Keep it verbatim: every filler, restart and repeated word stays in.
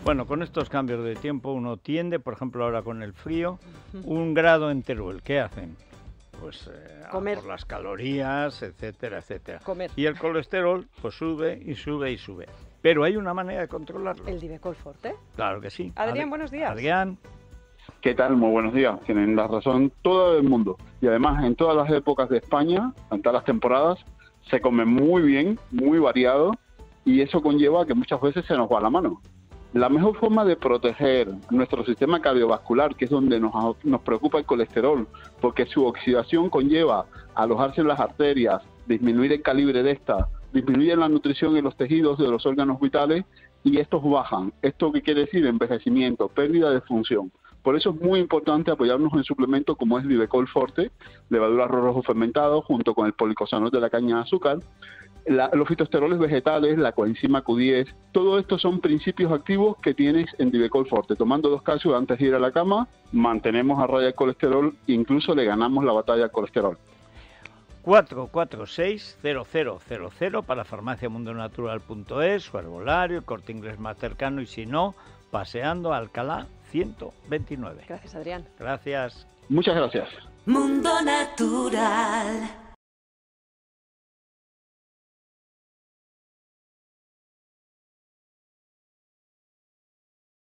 Bueno, con estos cambios de tiempo uno tiende, por ejemplo ahora con el frío, un grado en Teruel. ¿Qué hacen? Pues eh, Comer. por las calorías, etcétera, etcétera. Comer. Y el colesterol pues sube y sube y sube. Pero hay una manera de controlarlo. El Divecol Forte. Claro que sí. Adrián, Ad- buenos días. Adrián. ¿Qué tal? Muy buenos días. Tienen la razón todo el mundo. Y además, en todas las épocas de España, en todas las temporadas, se come muy bien, muy variado, y eso conlleva que muchas veces se nos va la mano. La mejor forma de proteger nuestro sistema cardiovascular, que es donde nos, nos preocupa el colesterol, porque su oxidación conlleva alojarse en las arterias, disminuir el calibre de esta, disminuye la nutrición en los tejidos de los órganos vitales, y estos bajan. ¿Esto qué quiere decir? Envejecimiento, pérdida de función. Por eso es muy importante apoyarnos en suplementos como es Divecol Forte, levadura arroz rojo fermentado, junto con el policosanol de la caña de azúcar, la, los fitoesteroles vegetales, la coenzima Q diez, todo esto son principios activos que tienes en Divecol Forte. Tomando dos cápsulas antes de ir a la cama, mantenemos a raya el colesterol, incluso le ganamos la batalla al colesterol. cuatro cuatro seis cero cero cero cero para farmacia mundo natural punto es, su herbolario, el Corte Inglés más cercano, y si no, paseando a Alcalá ciento veintinueve. Gracias, Adrián. Gracias. Muchas gracias. Mundo Natural.